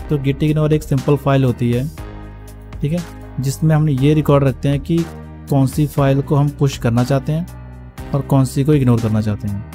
तो Git ignore एक simple file होती है, ठीक है, जिसमें हम ये रिकॉर्ड रखते हैं कि कौन सी फाइल को हम पुश करना चाहते हैं और कौन सी को इग्नोर करना चाहते हैं।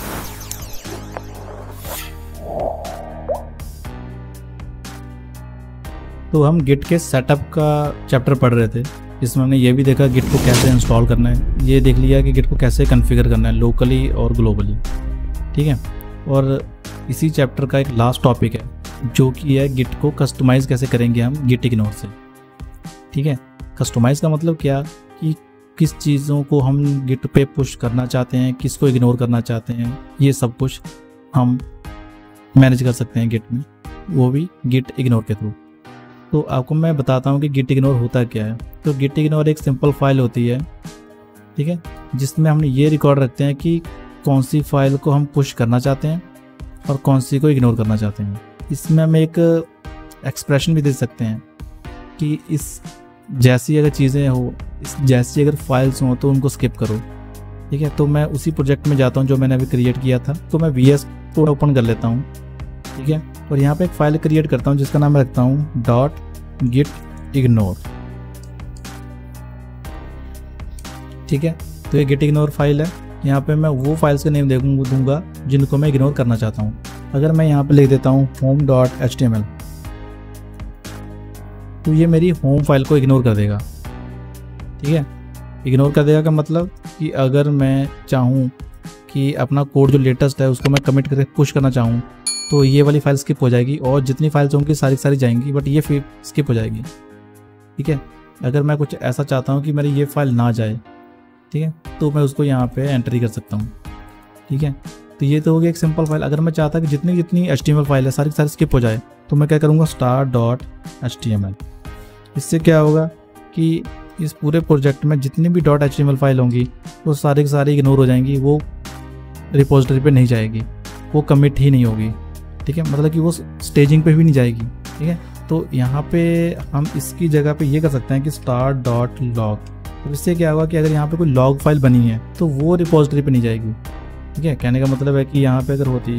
तो हम गिट के सेटअप का चैप्टर पढ़ रहे थे, जिसमें हमने ये भी देखा गिट को कैसे इंस्टॉल करना है, ये देख लिया कि गिट को कैसे कॉन्फ़िगर करना है लोकली और ग्लोबली, ठीक है। और इसी चैप्टर का एक लास्ट टॉपिक है जो कि है गिट को कस्टमाइज़ कैसे करेंगे हम गिट इग्नोर से, ठीक है। कस्टमाइज़ का मतलब क्या कि किस चीज़ों को हम गिट पे पुश करना चाहते हैं, किसको इग्नोर करना चाहते हैं, ये सब कुछ हम मैनेज कर सकते हैं गिट में, वो भी गिट इग्नोर के थ्रू। तो आपको मैं बताता हूँ कि गिट इग्नोर होता क्या है। तो गिट इग्नोर एक सिंपल फाइल होती है, ठीक है, जिसमें हम ये रिकॉर्ड रखते हैं कि कौन सी फाइल को हम पुश करना चाहते हैं और कौन सी को इग्नोर करना चाहते हैं। इसमें हम एक एक्सप्रेशन भी दे सकते हैं कि इस जैसी अगर चीज़ें हो, इस जैसी अगर फाइल्स हों तो उनको स्किप करो, ठीक है। तो मैं उसी प्रोजेक्ट में जाता हूँ जो मैंने अभी क्रिएट किया था, तो मैं VS को ओपन कर लेता हूँ, ठीक है, और यहाँ पे एक फाइल क्रिएट करता हूँ जिसका नाम रखता हूँ .gitignore, ठीक है। तो ये गिट इग्नोर फाइल है। यहाँ पे मैं वो फाइल्स के नेम दूंगा जिनको मैं इग्नोर करना चाहता हूँ। अगर मैं यहाँ पे लिख देता हूँ home.html, तो ये मेरी होम फाइल को इग्नोर कर देगा, ठीक है। इग्नोर कर देगा का मतलब कि अगर मैं चाहूँ कि अपना कोड जो लेटेस्ट है उसको मैं कमिट करके पुश करना चाहूँ तो ये वाली फाइल स्किप हो जाएगी और जितनी फाइल्स होंगी सारी सारी जाएंगी, बट ये फिर स्किप हो जाएगी, ठीक है। अगर मैं कुछ ऐसा चाहता हूँ कि मेरी ये फाइल ना जाए, ठीक है, तो मैं उसको यहाँ पे एंट्री कर सकता हूँ, ठीक है। तो ये तो हो गया एक सिंपल फाइल। अगर मैं चाहता कि जितनी जितनी HTML फाइल है सारी सारी स्किप हो जाए तो मैं क्या करूँगा star.html। इससे क्या होगा कि इस पूरे प्रोजेक्ट में जितनी भी .html फाइल होंगी वो सारी की सारी इग्नोर हो जाएंगी, वो रिपोजिटरी पे नहीं जाएगी, वो कमिट ही नहीं होगी, ठीक है, मतलब कि वो स्टेजिंग पे भी नहीं जाएगी, ठीक है। तो यहाँ पे हम इसकी जगह पे ये कर सकते हैं कि star.log। तो इससे क्या होगा कि अगर यहाँ पे कोई लॉग फाइल बनी है तो वो रिपोजिटरी पे नहीं जाएगी, ठीक है। कहने का मतलब है कि यहाँ पे अगर होती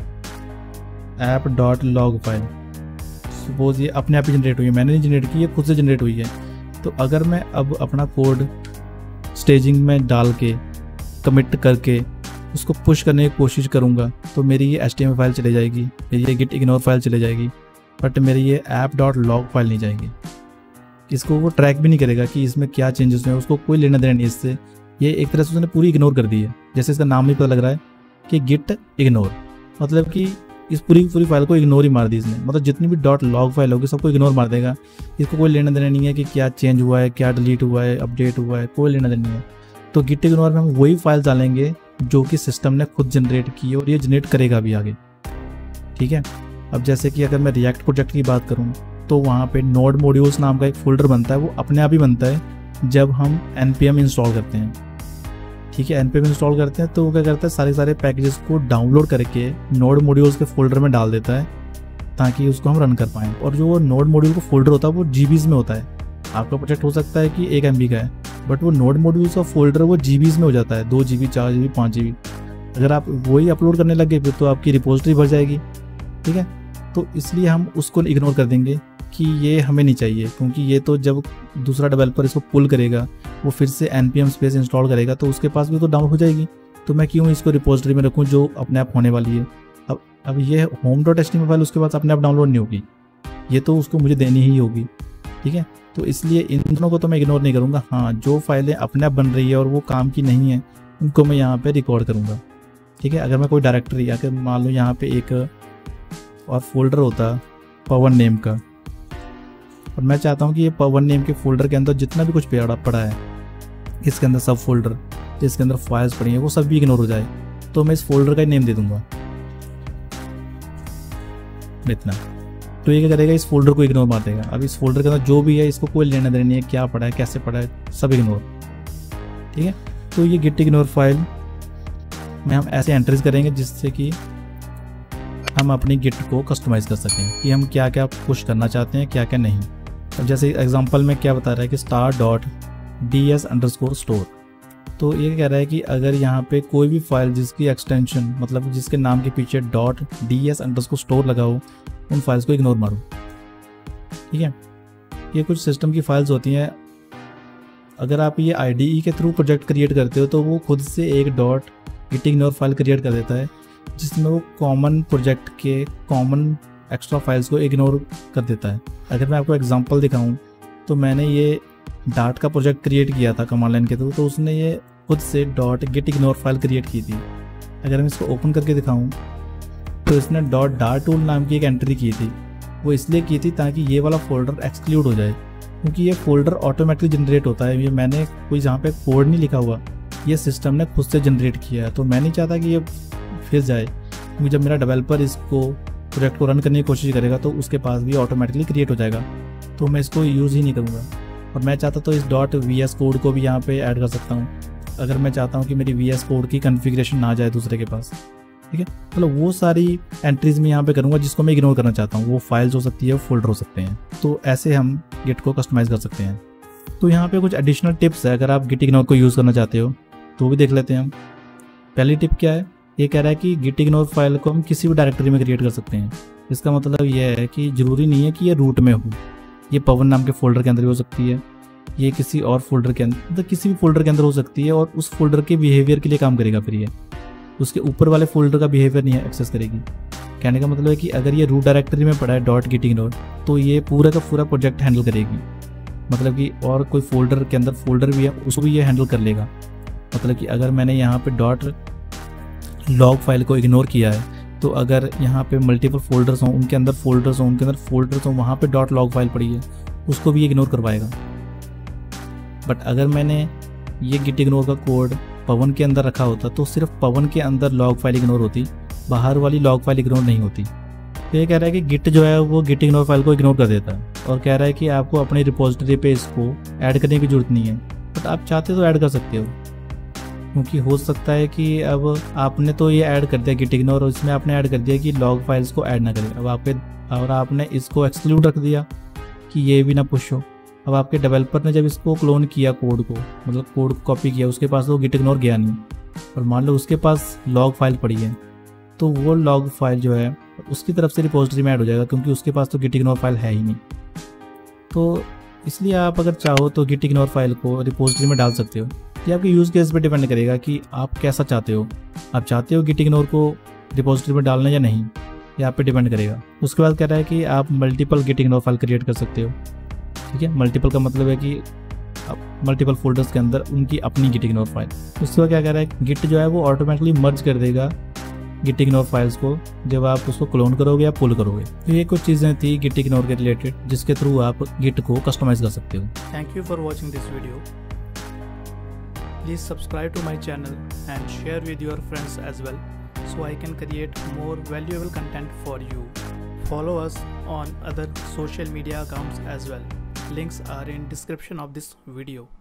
app.log फाइल, सपोज ये अपने आप ही जनरेट हुई है, मैंने नहीं जनरेट की, ये खुद से जनरेट हुई है, तो अगर मैं अब अपना कोड स्टेजिंग में डाल के कमिट करके उसको पुश करने की कोशिश करूँगा तो मेरी ये HTML फाइल चले जाएगी, मेरी ये गिट इग्नोर फाइल चले जाएगी, बट मेरी ये app.log फाइल नहीं जाएगी। इसको वो ट्रैक भी नहीं करेगा कि इसमें क्या चेंजेस हुए, उसको कोई लेना देना नहीं इससे। ये एक तरह से उसने पूरी इग्नोर कर दी है, जैसे इसका नाम ही पता लग रहा है कि गिट इग्नोर, मतलब कि इस पूरी फाइल को इग्नोर ही मार दी इसने, मतलब जितनी भी .log फाइल होगी सबको इग्नोर मार देगा। इसको कोई लेना देना नहीं है कि क्या चेंज हुआ है, क्या डिलीट हुआ है, अपडेट हुआ है, कोई लेना देना नहीं है। तो गिट इग्नोर में हम वही फाइल डालेंगे जो कि सिस्टम ने खुद जनरेट की है और ये जनरेट करेगा भी आगे, ठीक है। अब जैसे कि अगर मैं रिएक्ट प्रोजेक्ट की बात करूँ तो वहाँ पे नोड मॉड्यूल्स नाम का एक फोल्डर बनता है, वो अपने आप ही बनता है जब हम npm इंस्टॉल करते हैं, ठीक है। npm इंस्टॉल करते हैं तो वो क्या करता है, सारे पैकेजेस को डाउनलोड करके नोड मॉड्यूल्स के फोल्डर में डाल देता है ताकि उसको हम रन कर पाएँ। और जो नोड मॉड्यूल का फोल्डर होता है वो GBs में होता है। आपका प्रोजेक्ट हो सकता है कि 1 MB का है, बट वो नोड मॉड्यूल्स का फोल्डर वो GBs में हो जाता है, 2 GB 4 GB 5 GB। अगर आप वही अपलोड करने लगे फिर तो आपकी रिपोजिटरी भर जाएगी, ठीक है। तो इसलिए हम उसको इग्नोर कर देंगे कि ये हमें नहीं चाहिए, क्योंकि ये तो जब दूसरा डेवलपर इसको पुल करेगा वो फिर से npm स्पेस इंस्टॉल करेगा तो उसके पास भी तो डाउन हो जाएगी। तो मैं क्यों इसको रिपोजिटरी में रखूँ जो अपने आप होने वाली है। अब ये home.html फाइल उसके पास अपने आप डाउनलोड नहीं होगी, ये तो उसको मुझे देनी ही होगी, ठीक है। तो इसलिए इन दोनों को तो मैं इग्नोर नहीं करूँगा। हाँ, जो फाइलें अपने आप बन रही है और वो काम की नहीं है उनको मैं यहाँ पे रिकॉर्ड करूँगा, ठीक है। अगर मैं कोई डायरेक्टरी, अगर मान लो यहाँ पे एक और फोल्डर होता पवन नेम का, और मैं चाहता हूँ कि ये पवन नेम के फोल्डर के अंदर जितना भी कुछ पड़ा है, इसके अंदर सब फोल्डर जिसके अंदर फाइल्स पड़ी हैं वो सब भी इग्नोर हो जाए, तो मैं इस फोल्डर का नेम दे दूंगा इतना। तो ये क्या करेगा, इस फोल्डर को इग्नोर मार देगा। अब इस फोल्डर के अंदर जो भी है इसको कोई लेना देना नहीं है, क्या पड़ा है, कैसे पड़ा है, सब इग्नोर, ठीक है। तो ये गिट इग्नोर फाइल में हम ऐसे एंट्रीज करेंगे जिससे कि हम अपनी गिट को कस्टमाइज़ कर सकें कि हम क्या क्या पुश करना चाहते हैं, क्या क्या नहीं। अब जैसे एग्जांपल में क्या बता रहा है कि star.ds_store, तो ये कह रहा है कि अगर यहाँ पे कोई भी फाइल जिसकी एक्सटेंशन मतलब जिसके नाम के पीछे .ds_store लगा हो उन फाइल्स को इग्नोर मारो। ठीक है। ये कुछ सिस्टम की फाइल्स होती हैं, अगर आप ये IDE के थ्रू प्रोजेक्ट क्रिएट करते हो तो वो खुद से एक .gitignore फाइल क्रिएट कर देता है, जिसमें वो कॉमन प्रोजेक्ट के कॉमन एक्स्ट्रा फाइल्स को इग्नोर कर देता है। अगर मैं आपको एग्जांपल दिखाऊं तो मैंने ये डार्ट का प्रोजेक्ट क्रिएट किया था कमांड लाइन के थ्रू, तो उसने ये खुद से .gitignore फाइल क्रिएट की थी। अगर मैं इसको ओपन करके दिखाऊं तो इसने .dartool नाम की एक एंट्री की थी। वो इसलिए की थी ताकि ये वाला फोल्डर एक्सक्लूड हो जाए, क्योंकि ये फोल्डर ऑटोमेटिकली जनरेट होता है। ये मैंने कोई जहाँ पे कोड नहीं लिखा हुआ, ये सिस्टम ने खुद से जनरेट किया है। तो मैं नहीं चाहता कि ये फिर जाए, क्योंकि जब मेरा डेवलपर इसको प्रोजेक्ट को रन करने की कोशिश करेगा तो उसके पास भी ऑटोमेटिकली क्रिएट हो जाएगा, तो मैं इसको यूज़ ही नहीं करूँगा। और मैं चाहता तो इस .vs कोड को भी यहाँ पे ऐड कर सकता हूँ, अगर मैं चाहता हूँ कि मेरी VS कोड की कॉन्फ़िगरेशन ना जाए दूसरे के पास। ठीक है, मतलब वो सारी एंट्रीज मैं यहाँ पे करूँगा जिसको मैं इग्नोर करना चाहता हूँ। वो फाइल्स हो सकती है, वो फोल्डर हो सकते हैं। तो ऐसे हम गिट को कस्टमाइज़ कर सकते हैं। तो यहाँ पे कुछ एडिशनल टिप्स है, अगर आप gitignore को यूज़ करना चाहते हो तो भी देख लेते हैं हम। पहली टिप क्या है, ये कह रहा है कि gitignore फाइल को हम किसी भी डायरेक्टरी में क्रिएट कर सकते हैं। इसका मतलब ये है कि ज़रूरी नहीं है कि ये रूट में हो, ये पवन नाम के फोल्डर के अंदर भी हो सकती है, ये किसी और फोल्डर के अंदर, मतलब किसी भी फोल्डर के अंदर हो सकती है, और उस फोल्डर के बिहेवियर के लिए काम करेगा। फिर ये उसके ऊपर वाले फोल्डर का बिहेवियर नहीं एक्सेस करेगी। कहने का मतलब है कि अगर ये रूट डायरेक्टरी में पड़ा है .gitignore तो ये पूरा का पूरा प्रोजेक्ट हैंडल करेगी। मतलब कि और कोई फोल्डर के अंदर फोल्डर भी है उसको भी ये हैंडल कर लेगा। मतलब कि अगर मैंने यहाँ पे .log फाइल को इग्नोर किया है, तो अगर यहाँ पे मल्टीपल फोल्डर्स हों, उनके अंदर फोल्डर्स हों, वहाँ पे .log फाइल पड़ी है, उसको भी इग्नोर करवाएगा। बट अगर मैंने ये gitignore का कोड पवन के अंदर रखा होता तो सिर्फ पवन के अंदर लॉग फाइल इग्नोर होती, बाहर वाली लॉग फाइल इग्नोर नहीं होती। तो ये कह रहा है कि गिट जो है वो gitignore फाइल को इग्नोर कर देता है, और कह रहा है कि आपको अपनी रिपोजिटरी पे इसको ऐड करने की जरूरत नहीं है, बट आप चाहते तो ऐड कर सकते हो। क्योंकि हो सकता है कि अब आपने तो ये ऐड कर दिया gitignore, और इसमें आपने ऐड कर दिया कि लॉग फाइल्स को ऐड ना करें। अब आपने इसको एक्सक्लूड रख दिया कि ये भी ना पुश हो। अब आपके डेवलपर ने जब इसको क्लोन किया कोड को, मतलब कोड को कॉपी किया, उसके पास तो gitignore गया नहीं, और मान लो उसके पास लॉग फाइल पड़ी है, तो वो लॉग फाइल जो है उसकी तरफ से रिपोजिटरी में ऐड हो जाएगा, क्योंकि उसके पास तो gitignore फाइल है ही नहीं। तो इसलिए आप अगर चाहो तो gitignore फाइल को रिपोजिटरी में डाल सकते हो। ये आपके यूज़ केस पे डिपेंड करेगा कि आप कैसा चाहते हो। आप चाहते हो gitignore को रिपोजिटरी में डालना या नहीं, ये आप पे डिपेंड करेगा। उसके बाद कह रहा है कि आप मल्टीपल gitignore फाइल क्रिएट कर सकते हो। ठीक है, मल्टीपल का मतलब है कि मल्टीपल फोल्डर्स के अंदर उनकी अपनी gitignore फाइल। उसके बाद क्या कह रहा है, गिट जो है वो ऑटोमेटिकली मर्ज कर देगा gitignore फाइल्स को जब आप उसको क्लोन करोगे या पुल करोगे। तो ये कुछ चीज़ें थी gitignore के रिलेटेड जिसके थ्रू आप गिट को कस्टमाइज कर सकते हो। Thank you for watching this video. Please subscribe to my channel and share with your friends as well, so I can create more valuable content for you. Follow us on other social media accounts as well. Links are in description of this video.